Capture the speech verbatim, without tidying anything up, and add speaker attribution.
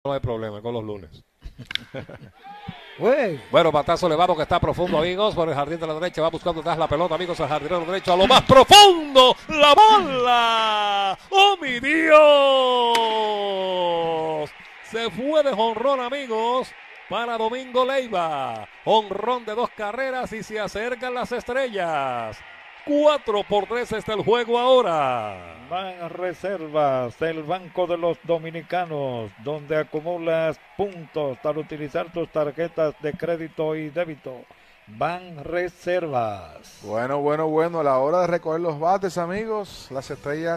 Speaker 1: no hay problema con los lunes.
Speaker 2: Wey.
Speaker 1: Bueno, batazo elevado que está profundo, amigos, por el jardín de la derecha, va buscando atrás la pelota, amigos, el jardinero derecho a lo más profundo, la bola, ¡oh mi Dios! Se fue de jonrón, amigos, para Domingo Leiva, jonrón de dos carreras y se acercan las estrellas. Cuatro por tres está el juego ahora.
Speaker 2: Van Reservas, el banco de los dominicanos, donde acumulas puntos para utilizar tus tarjetas de crédito y débito. Van Reservas.
Speaker 3: Bueno, bueno, bueno, a la hora de recoger los bates, amigos, las estrellas